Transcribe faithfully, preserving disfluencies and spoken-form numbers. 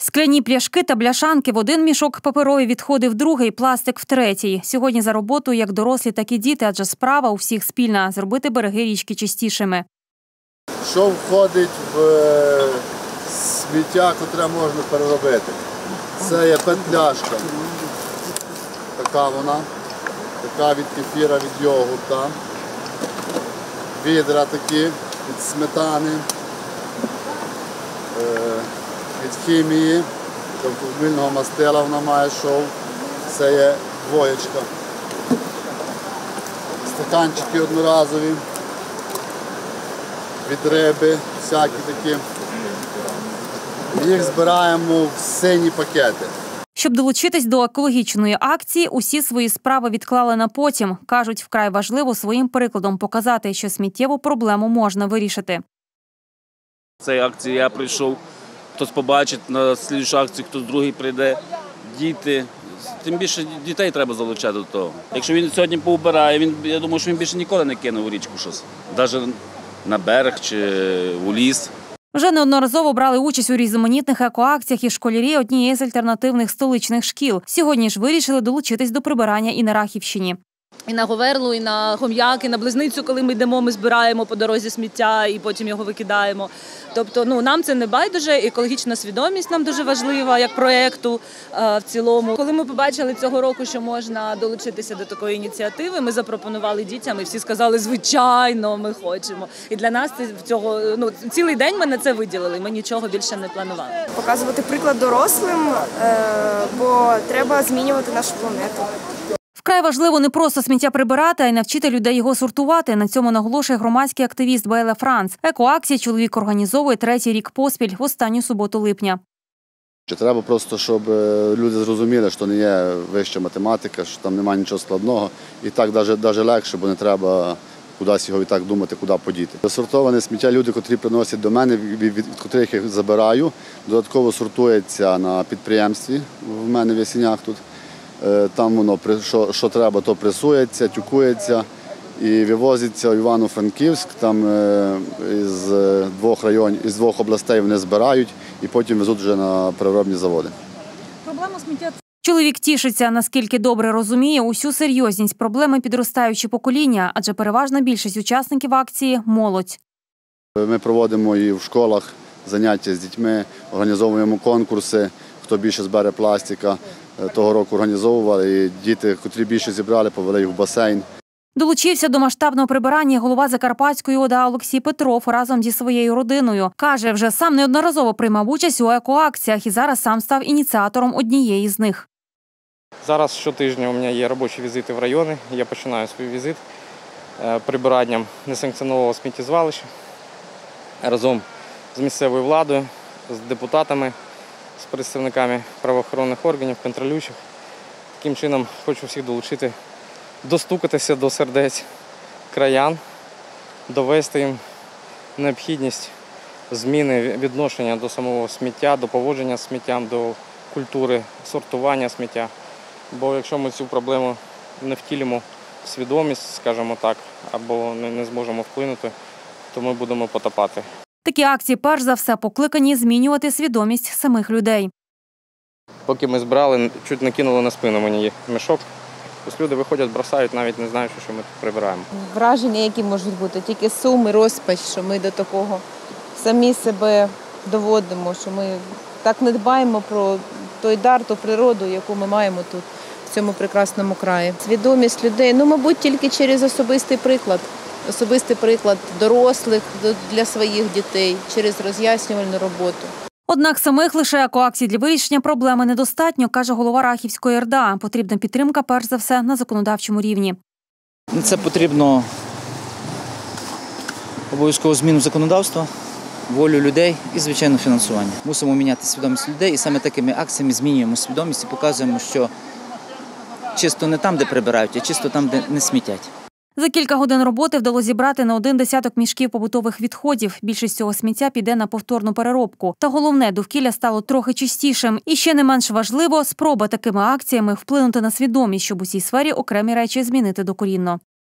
Скляні пляшки та бляшанки в один мішок, паперові відходи в другий, пластик в третій. Сьогодні за роботу як дорослі, так і діти, адже справа у всіх спільна – зробити береги річки чистішими. Що входить в сміття, котре можна переробити? Це є петляшка. Така вона, така від кефіра, від йогурта. Відра такі від сметани, від хімії, тобто мильного мастила вона має шов. Це є двоєчка. Стаканчики одноразові, від риби, всякі такі. Їх збираємо в сині пакети. Щоб долучитись до екологічної акції, усі свої справи відклали на потім. Кажуть, вкрай важливо своїм прикладом показати, що сміттєву проблему можна вирішити. Цієї акції я прийшов, хтось побачить, на слідчу акцію хтось другий прийде, діти. Тим більше дітей треба залучати до того. Якщо він сьогодні поубирає, він, я думаю, що він більше ніколи не кине у річку щось. Навіть на берег чи у ліс. Вже неодноразово брали участь у різноманітних екоакціях і школярі однієї з альтернативних столичних шкіл. Сьогодні ж вирішили долучитись до прибирання і на Рахівщині. І на Говерлу, і на Хом'як, і на Близницю, коли ми йдемо, ми збираємо по дорозі сміття і потім його викидаємо. Тобто ну, нам це не байдуже, екологічна свідомість нам дуже важлива, як проєкту в цілому. Коли ми побачили цього року, що можна долучитися до такої ініціативи, ми запропонували дітям, і всі сказали, звичайно, ми хочемо. І для нас це цього, ну, цілий день ми на це виділили, ми нічого більше не планували. Показувати приклад дорослим, бо треба змінювати нашу планету. Вкрай важливо не просто сміття прибирати, а й навчити людей його сортувати. На цьому наголошує громадський активіст Байле Франц. Екоакції чоловік організовує третій рік поспіль, в останню суботу липня. Треба просто, щоб люди зрозуміли, що не є вища математика, що там немає нічого складного. І так навіть легше, бо не треба кудись його і так думати, куди подіти. Сортоване сміття люди, котрі приносять до мене, від, від котрих я забираю, додатково сортується на підприємстві, в мене в Ясінях тут. Там воно, що, що треба, то пресується, тюкується і вивозиться в Івано-Франківськ. Там із двох районів, із двох областей вони збирають і потім везуть вже на переробні заводи. Проблема сміття. Чоловік тішиться, наскільки добре розуміє усю серйозність проблеми підростаюче покоління, адже переважна більшість учасників акції – молодь. Ми проводимо і в школах заняття з дітьми, організовуємо конкурси, хто більше збере пластика. Того року організовували, і діти, котрі більше зібрали, повели їх в басейн. Долучився до масштабного прибирання голова Закарпатської ОДА Олексій Петров разом зі своєю родиною. Каже, вже сам неодноразово приймав участь у екоакціях і зараз сам став ініціатором однієї з них. Зараз щотижня у мене є робочі візити в райони. Я починаю свій візит прибиранням несанкціонованого сміттєзвалища разом з місцевою владою, з депутатами, з представниками правоохоронних органів, контролюючих. Таким чином хочу всіх долучити, достукатися до сердець краян, довести їм необхідність зміни відношення до самого сміття, до поводження з сміттям, до культури сортування сміття. Бо якщо ми цю проблему не втілимо в свідомість, скажімо так, або не зможемо вплинути, то ми будемо потопати. Такі акції, перш за все, покликані змінювати свідомість самих людей. Поки ми збирали, чуть накинули на спину мені мішок. Ось люди виходять, бросають, навіть не знаючи, що ми тут прибираємо. Враження, які можуть бути, тільки сум і розпач, що ми до такого самі себе доводимо, що ми так не дбаємо про той дар, ту природу, яку ми маємо тут, в цьому прекрасному краї. Свідомість людей, ну, мабуть, тільки через особистий приклад. Особистий приклад дорослих для своїх дітей через роз'яснювальну роботу. Однак самих лише екоакцій для вирішення проблеми недостатньо, каже голова Рахівської РДА. Потрібна підтримка, перш за все, на законодавчому рівні. Це потрібно обов'язково зміну законодавства, волю людей і, звичайно, фінансування. Мусимо міняти свідомість людей і саме такими акціями змінюємо свідомість і показуємо, що чисто не там, де прибирають, а чисто там, де не смітять. За кілька годин роботи вдалося зібрати не один десяток мішків побутових відходів. Більшість цього сміття піде на повторну переробку. Та головне, довкілля стало трохи чистішим. І ще не менш важливо – спроба такими акціями вплинути на свідомість, щоб у цій сфері окремі речі змінити докорінно.